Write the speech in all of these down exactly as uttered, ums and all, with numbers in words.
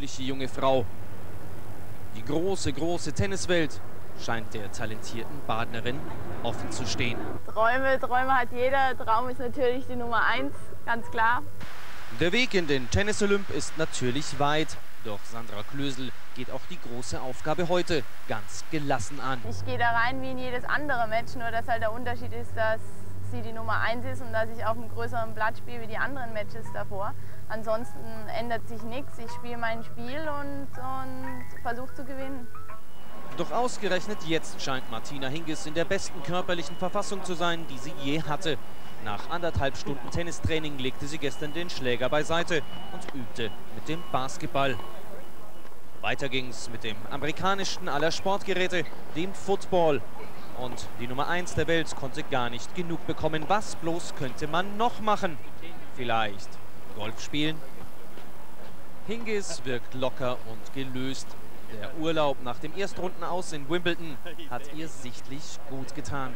natürliche junge Frau. Die große, große Tenniswelt scheint der talentierten Badnerin offen zu stehen. Träume, Träume hat jeder. Traum ist natürlich die Nummer eins, ganz klar. Der Weg in den Tennis-Olymp ist natürlich weit. Doch Sandra Klösel geht auch die große Aufgabe heute ganz gelassen an. Ich gehe da rein wie in jedes andere Match, nur dass halt der Unterschied ist, dass sie die Nummer eins ist und dass ich auf einem größeren Blatt spiele wie die anderen Matches davor. Ansonsten ändert sich nichts. Ich spiele mein Spiel und, und versuche zu gewinnen. Doch ausgerechnet jetzt scheint Martina Hingis in der besten körperlichen Verfassung zu sein, die sie je hatte. Nach anderthalb Stunden Tennistraining legte sie gestern den Schläger beiseite und übte mit dem Basketball. Weiter ging's mit dem amerikanischsten aller Sportgeräte, dem Football. Und die Nummer eins der Welt konnte gar nicht genug bekommen. Was bloß könnte man noch machen? Vielleicht Golf spielen? Hingis wirkt locker und gelöst. Der Urlaub nach dem Erstrundenaus in Wimbledon hat ihr sichtlich gut getan.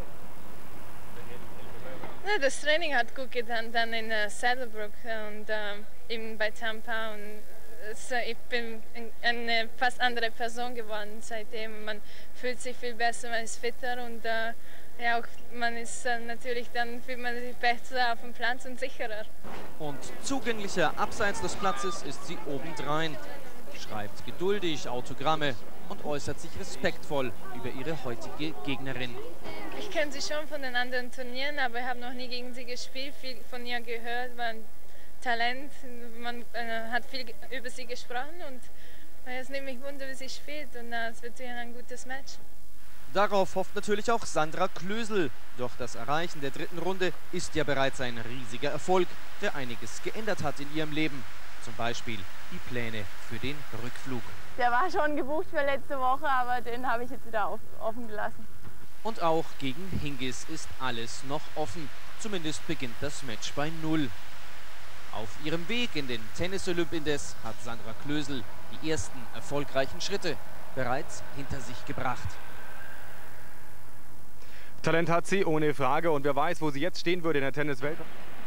Ja, das Training hat gut getan, dann in uh, Saddlebrook und uh, eben bei Tampa. Und, so, ich bin eine fast andere Person geworden seitdem. Man fühlt sich viel besser, man ist fitter und uh, ja, auch man ist uh, natürlich dann fühlt man sich besser auf dem Platz und sicherer. Und zugänglicher abseits des Platzes ist sie obendrein. Schreibt geduldig Autogramme und äußert sich respektvoll über ihre heutige Gegnerin. Ich kenne sie schon von den anderen Turnieren, aber ich habe noch nie gegen sie gespielt, viel von ihr gehört, war ein Talent, man äh, hat viel über sie gesprochen und äh, es nimmt mich wunder, wie sie spielt und äh, es wird sicher ein gutes Match. Darauf hofft natürlich auch Sandra Klösel. Doch das Erreichen der dritten Runde ist ja bereits ein riesiger Erfolg, der einiges geändert hat in ihrem Leben. Zum Beispiel die Pläne für den Rückflug. Der war schon gebucht für letzte Woche, aber den habe ich jetzt wieder auf, offen gelassen. Und auch gegen Hingis ist alles noch offen. Zumindest beginnt das Match bei Null. Auf ihrem Weg in den Tennis-Olymp indes hat Sandra Klösel die ersten erfolgreichen Schritte bereits hinter sich gebracht. Talent hat sie, ohne Frage. Und wer weiß, wo sie jetzt stehen würde in der Tenniswelt.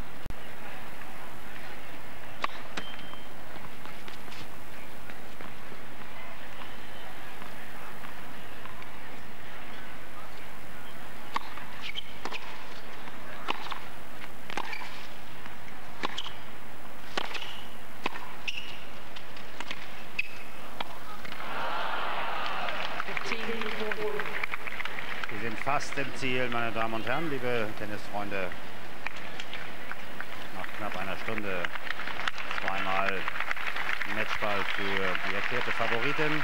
Wir sind fast im Ziel, meine Damen und Herren, liebe Tennisfreunde. Nach knapp einer Stunde zweimal Matchball für die erklärte Favoritin.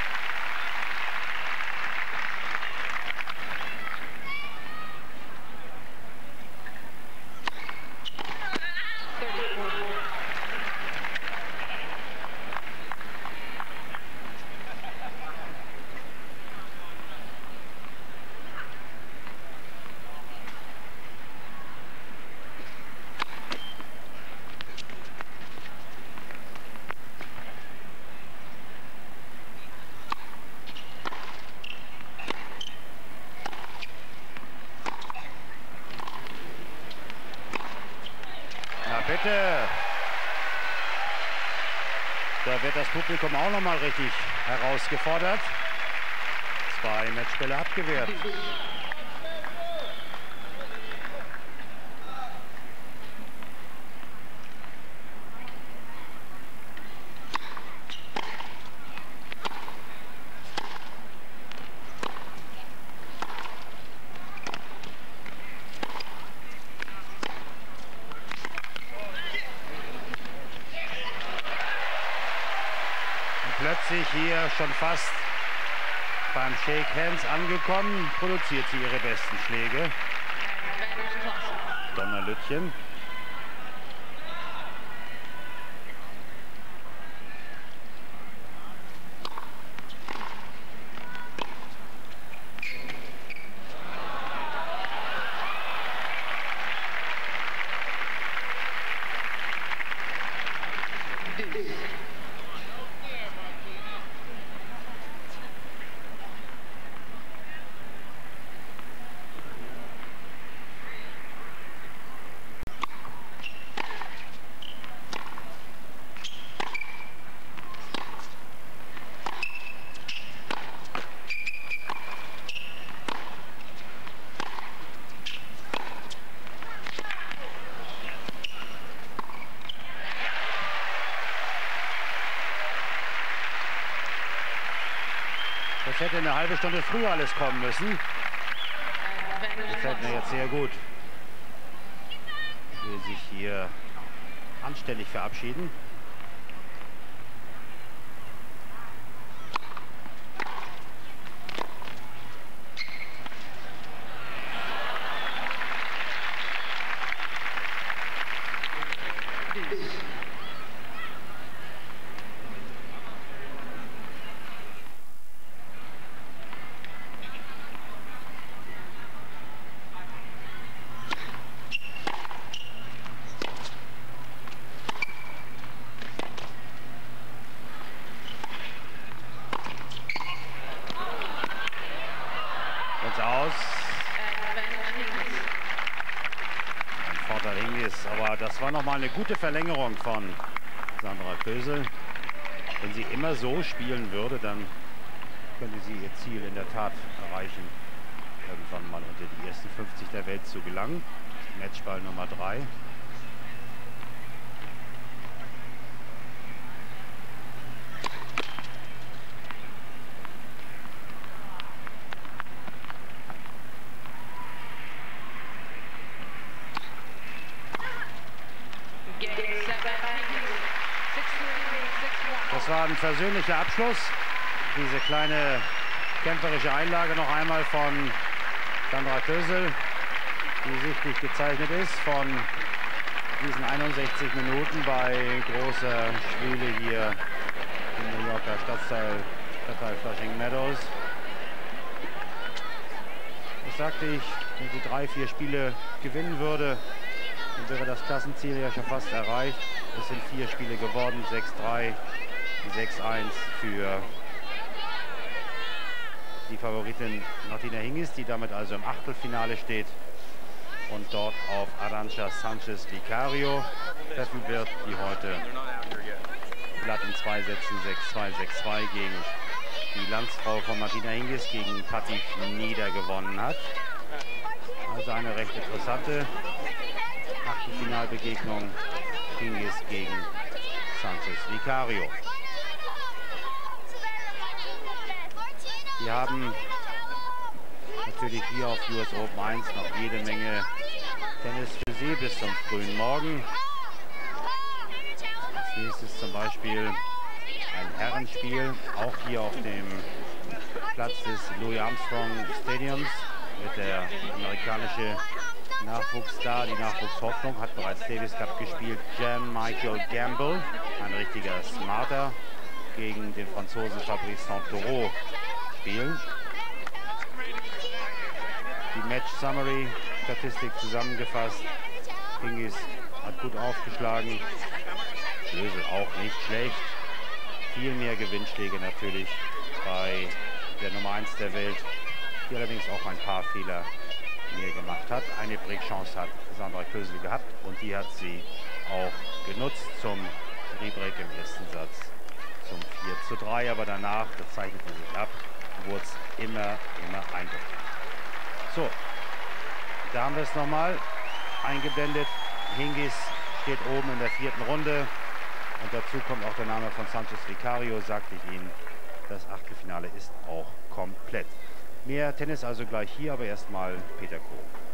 Bitte. Da wird das Publikum auch noch mal richtig herausgefordert. Zwei Matchbälle abgewehrt. Plötzlich hier schon fast beim Shake Hands angekommen, produziert sie ihre besten Schläge. Donnerlütchen. hätte eine halbe Stunde früher alles kommen müssen. Gefällt mir jetzt sehr gut. Will sich hier anständig verabschieden. Aus. Ein Vorteil Hingis, aber das war noch mal eine gute Verlängerung von Sandra Kösel. Wenn sie immer so spielen würde, dann könnte sie ihr Ziel in der Tat erreichen, irgendwann mal unter die ersten fünfzig der Welt zu gelangen. Matchball Nummer drei. Das war ein versöhnlicher Abschluss. Diese kleine kämpferische Einlage noch einmal von Sandra Kösel, die sichtlich gezeichnet ist von diesen einundsechzig Minuten bei großer Schwüle hier im New Yorker Stadtteil, Stadtteil Flushing Meadows. Das sagte ich, wenn sie drei, vier Spiele gewinnen würde, dann wäre das Klassenziel ja schon fast erreicht. Es sind vier Spiele geworden, sechs drei, sechs eins für die Favoritin Martina Hingis, die damit also im Achtelfinale steht und dort auf Arantxa Sanchez Vicario treffen wird, die heute glatt in zwei Sätzen sechs zwei, sechs zwei gegen die Landsfrau von Martina Hingis, gegen Patti Schnieder gewonnen hat. Also eine recht interessante Achtelfinalbegegnung, Hingis gegen Sanchez Vicario. Wir haben natürlich hier auf U S Open eins noch jede Menge Tennis für Sie bis zum frühen Morgen. Als nächstes zum Beispiel ein Herrenspiel, auch hier auf dem Platz des Louis Armstrong Stadiums wird der amerikanische Nachwuchsstar, die Nachwuchshoffnung, hat bereits Davis Cup gespielt, Jan Michael Gamble, ein richtiger Smarter, gegen den Franzosen Fabrice Santoro spielen. Die Match Summary Statistik zusammengefasst. Hingis hat gut aufgeschlagen, Kösel auch nicht schlecht. Viel mehr Gewinnschläge natürlich bei der Nummer eins der Welt, die allerdings auch ein paar Fehler mehr gemacht hat. Eine Breakchance hat Sandra Kösel gehabt und die hat sie auch genutzt zum Rebreak im ersten Satz zum vier zu drei, aber danach, das zeichnete sich ab, wurde es immer, immer eindeutig. So, da haben wir es nochmal eingeblendet. Hingis steht oben in der vierten Runde und dazu kommt auch der Name von Sanchez Vicario, sagte ich Ihnen. Das Achtelfinale ist auch komplett. Mehr Tennis also gleich hier, aber erstmal Peter Koh.